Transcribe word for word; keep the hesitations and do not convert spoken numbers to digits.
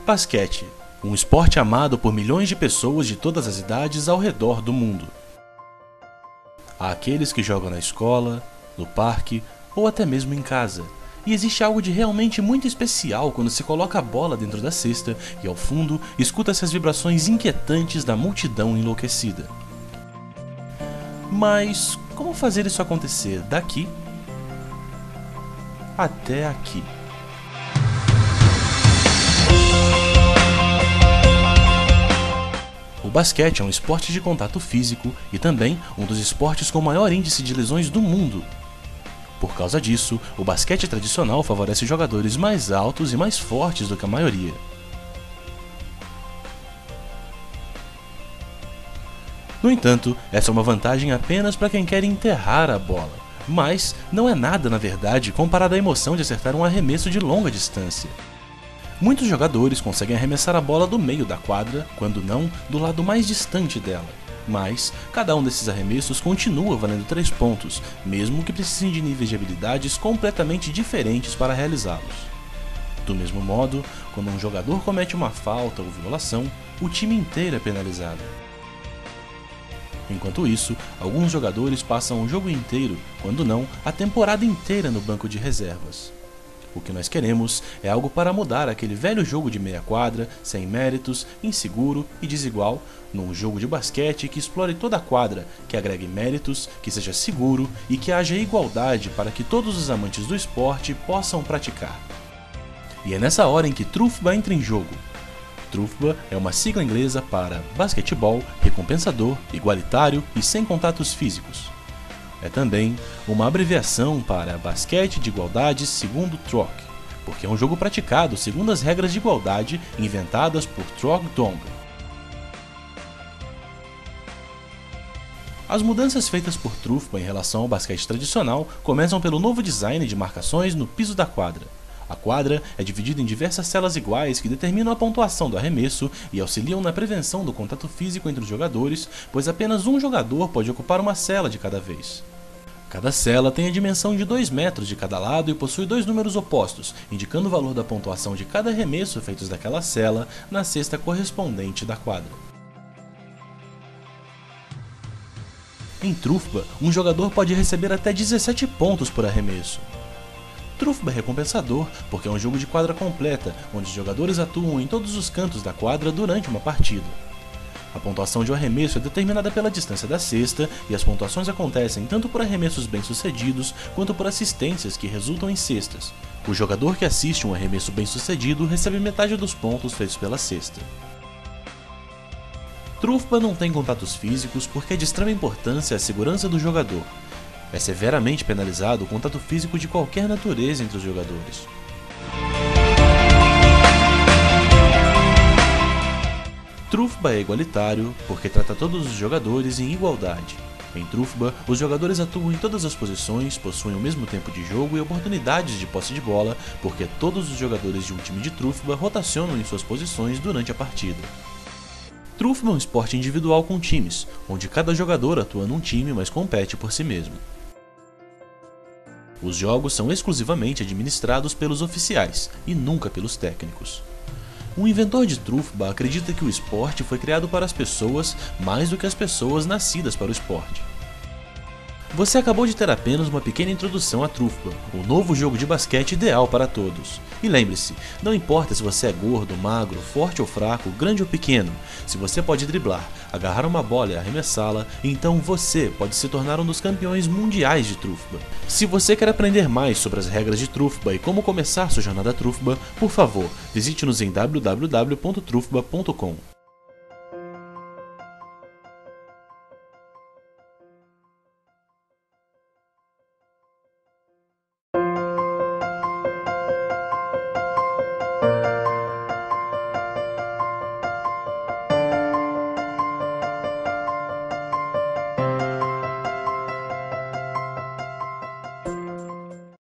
Basquete, um esporte amado por milhões de pessoas de todas as idades ao redor do mundo. Há aqueles que jogam na escola, no parque ou até mesmo em casa. E existe algo de realmente muito especial quando se coloca a bola dentro da cesta e ao fundo escuta-se as vibrações inquietantes da multidão enlouquecida. Mas como fazer isso acontecer daqui até aqui? O basquete é um esporte de contato físico e também um dos esportes com maior índice de lesões do mundo. Por causa disso, o basquete tradicional favorece jogadores mais altos e mais fortes do que a maioria. No entanto, essa é uma vantagem apenas para quem quer enterrar a bola, mas não é nada na verdade comparado à emoção de acertar um arremesso de longa distância. Muitos jogadores conseguem arremessar a bola do meio da quadra, quando não, do lado mais distante dela. Mas, cada um desses arremessos continua valendo três pontos, mesmo que precisem de níveis de habilidades completamente diferentes para realizá-los. Do mesmo modo, quando um jogador comete uma falta ou violação, o time inteiro é penalizado. Enquanto isso, alguns jogadores passam o jogo inteiro, quando não, a temporada inteira no banco de reservas. O que nós queremos é algo para mudar aquele velho jogo de meia quadra, sem méritos, inseguro e desigual, num jogo de basquete que explore toda a quadra, que agregue méritos, que seja seguro e que haja igualdade para que todos os amantes do esporte possam praticar. E é nessa hora em que Trufba entra em jogo. Trufba é uma sigla inglesa para basquetebol, recompensador, igualitário e sem contatos físicos. É também uma abreviação para basquete de igualdade segundo Trog, porque é um jogo praticado segundo as regras de igualdade inventadas por Trog Dong. As mudanças feitas por Trufba em relação ao basquete tradicional começam pelo novo design de marcações no piso da quadra. A quadra é dividida em diversas celas iguais que determinam a pontuação do arremesso e auxiliam na prevenção do contato físico entre os jogadores, pois apenas um jogador pode ocupar uma cela de cada vez. Cada cela tem a dimensão de dois metros de cada lado e possui dois números opostos, indicando o valor da pontuação de cada arremesso feitos daquela cela na cesta correspondente da quadra. Em Trufba, um jogador pode receber até dezessete pontos por arremesso. Trufba é recompensador porque é um jogo de quadra completa, onde os jogadores atuam em todos os cantos da quadra durante uma partida. A pontuação de um arremesso é determinada pela distância da cesta e as pontuações acontecem tanto por arremessos bem-sucedidos quanto por assistências que resultam em cestas. O jogador que assiste um arremesso bem-sucedido recebe metade dos pontos feitos pela cesta. Trufba não tem contatos físicos porque é de extrema importância a segurança do jogador. É severamente penalizado o contato físico de qualquer natureza entre os jogadores. Trufba é igualitário porque trata todos os jogadores em igualdade. Em Trufba, os jogadores atuam em todas as posições, possuem o mesmo tempo de jogo e oportunidades de posse de bola, porque todos os jogadores de um time de Trufba rotacionam em suas posições durante a partida. Trufba é um esporte individual com times, onde cada jogador atua num time, mas compete por si mesmo. Os jogos são exclusivamente administrados pelos oficiais e nunca pelos técnicos. O inventor de Trufba acredita que o esporte foi criado para as pessoas mais do que as pessoas nascidas para o esporte. Você acabou de ter apenas uma pequena introdução a Trufba, o novo jogo de basquete ideal para todos. E lembre-se, não importa se você é gordo, magro, forte ou fraco, grande ou pequeno, se você pode driblar, agarrar uma bola e arremessá-la, então você pode se tornar um dos campeões mundiais de Trufba. Se você quer aprender mais sobre as regras de Trufba e como começar sua jornada Trufba, por favor, visite-nos em w w w ponto trufba ponto com.